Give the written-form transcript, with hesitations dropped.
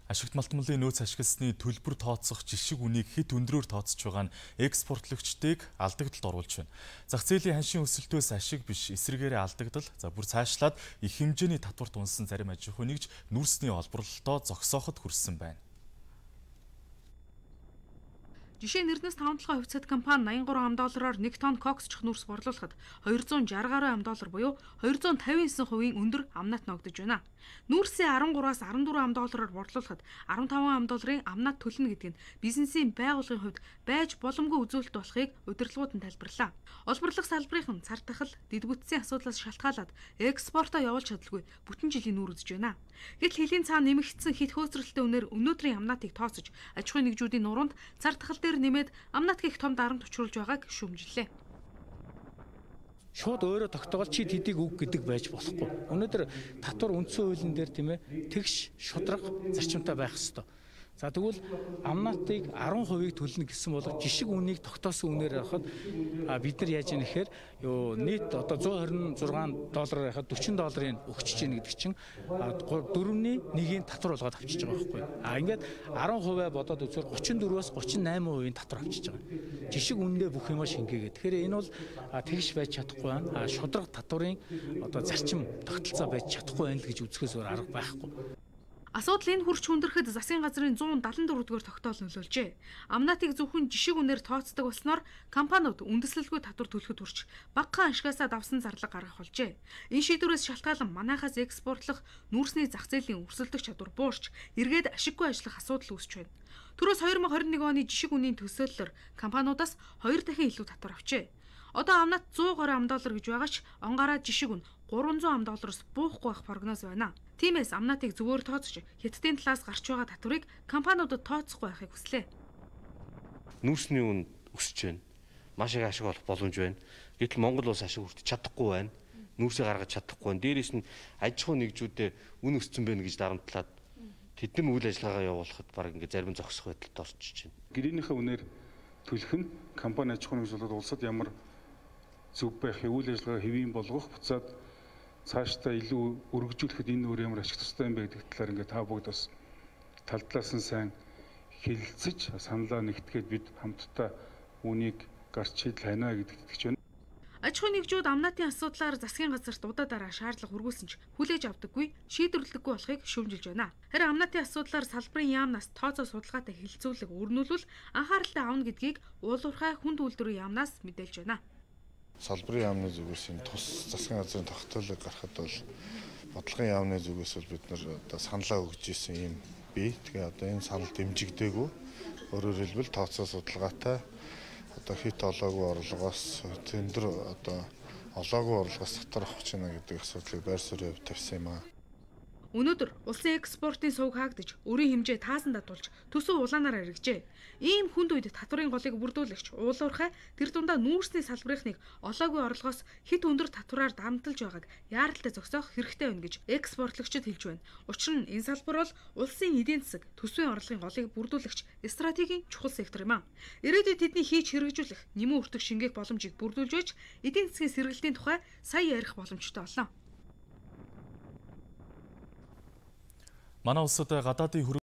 Ашигт малтмалын нөөц ашигласны төлбөр тооцох жишг үнийг хэд өндрөөр тооцож байгаа нь экспортлогчдыг алдагдлалд оруулж байна. Зах зээлийн ханшийн өсөлтөөс ашиг биш эсрэгээрээ алдагдал, бүр цаашлаад их хэмжээний татварт унсан зарим аж ахуй нэгж нүүрсний олборлолтоо зогсооход хүрсэн байна. Жишээ нь Эрдэнэс 5-7 хувьцат компани $83 1 тонн коксчих нүүрс борлуулахад $260 буюу 259% өндөр амнат ногдож байна. Нүүрсээ 13-аас $14 борлуулахад $15 амнат төлнө гэдэг нь бизнесийн байгууллагын хувьд байж боломгүй үзүүлэлт болохыг удирдлагууд нь тайлбарлаа. Олборлох салбарын цар тахал, дэд бүтцийн асуудлаас шалтгаалаад экспортоо явуулж чадалгүй бүтэн жилийн нүүр үзэж байна. Гэтэл хэлийн цаана нэмэгдсэн хит хөөцрөлтөй үнээр өнөөдрийн амнатыг тооцож, аж ахуйн нэгжүүдийн нуруунд цар тахал дээр нэмээд амнат гих том дарамт учруулж байгааг шүүмжиллээ. Шууд өөрөө тогтоогол чи тэдийг үг гэдэг байж болохгүй. Өнөөдөр татвар үндсэн хуулийн дээр тийм ээ тэгш шудраг зарчимтай байх ёстой. За тэгвэл амнатыг 10%-ийг төлнө гэсэн бол жишг үнийг тогтоосон үнээр авахад бид нар яаж яах гэхээр нийт одоо $126 яхад $40 өгчөж ийн гэдэг чинь 4-ний 1-ийн татвар болгоод авчиж байгаа байхгүй. Ингээд 10% бодоод үзвэл 34-өөс 38% татвар авчиж байгаа. Жишг үнэндээ бүх юмаа шингээгээд. Тэгэхээр энэ бол тэгш байж чадахгүй байна. Шудраг татварын одоо зарчим тогтолцоо байж чадахгүй байна л гэж үзэхээс өөр арга байхгүй. Асуудал энэ хүрч хүндрэхэд засгийн газрын 174-р тогтоол нөлөөлжээ. Амнатыг зөвхөн жишг үнээр тооцдог болсноор компаниуд үндэслэлгүй татвар төлөхөд хүрч багахан ашгаасаа давсан зарлага гаргах болжээ. Энэ шийдвэрээс шалтгаалan манайхаас экспортлох нүүрсний зах зээлийн өрсөлдөх чадвар буурч эргээд ашиггүй ажиллах асуудал үүсч байна. Түрүүс 2021 оны жишг үнийн төсөөллөөр компаниудаас 2 дахин илүү татвар авчээ. Одоо амнат $120 гэж байгаа ч онгаараа жишг үн $300-аас буухгүй байх прогноз байна. Тиймээс амнатыг зөвөөр тооцож, хятадын талаас гарч байгаа татварыг компаниудад тооцохгүй байхыг хүслээ. Нүүрсний үн өсөж байна. Маш их ашиг олох боломж байна. Гэтэл Монгол улс ашиг хүртэж чадахгүй байна. Нүүрсээ гаргаж чадахгүй байна. Дээрээс нь аж ахуй нэгжүүдэд үн өссөн байна гэж дарамтлаад тэд нар үйл ажиллагаагаа явуулахад баг ингээд зарим зогсох байдалд орчиж байна. Гэрээнийхээ үнээр төлөх нь компани аж ахуйн нэгж болоод улсад ямар зөв байх үйл ажиллагаа хэвийн болгох буцаад цаашдаа илүү өргөжүүлэхэд энэ өөр ямар ашиг тустай юм бэ гэдэг талаар ингээд та бүгд бас тал талаас нь сайн хэлэлцэж саналаа нэгтгээд бид хамтдаа үнийг гарч шийдэл хайна гэдэгт итгэж байна. Аж ахуйн нэгжүүд амнатын асуудлаар засгийн газарт удаа дараа шаардлага хүргүүлсэн ч хүлээж авдаггүй, шийдвэрлэдэггүй болохыг шүүмжилж байна. Харин амнатын асуудлаар салбарын яамнаас тооцоо судалгаатай хэлэлцүүлэг өрнүүлвэл анхааралтай авна гэдгийг уулуурхай хүнд үйлдвэрийн яамнаас мэдээлж байна. Салбарын яамны зүгээс энэ тус засгийн газрын тогтоолыг гаргахад бол бодлогын яамны зүгээс бол бид нар одоо саналаа өгж ирсэн юм бий. Тэгээ одоо энэ санал дэмжигдээгүй. Өөрөөр хэлбэл тооцоо судалгаатай одоо хит олоогүй орлогоос тендер одоо олоогүй орлогоос татвар авах гэж байна гэдэг асуудлыг байр суурийн хувьд тавьсан юм аа. Өнөөдөр улсын экспортын сувг хаагдаж, өрийн хэмжээ таасандаа тулж төсөв улаанаар эргэжээ. Ийм хүнд үед татварын голыг бүрдүүлэгч уулуурхай тэр дундаа нүүрсний салбарынхныг олоогүй орлогоос хит өндөр татвараар дамталж байгааг яаралтай зогсоох хэрэгтэй байна гэж экспортлогчид хэлж байна. Учир нь энэ салбар бол улсын эдийн засаг, төсвийн орлогын голыг бүрдүүлэгч стратегийн чухал сектор юм аа. Ирээдүйд тэдний хийж хэрэгжүүлэх, нэмэн өртөх шингээх боломжийг бүрдүүлж байж, эдийн засгийн сэргэлтийн тухай сайн ярих боломжтой болно. Манай улсад гадаадын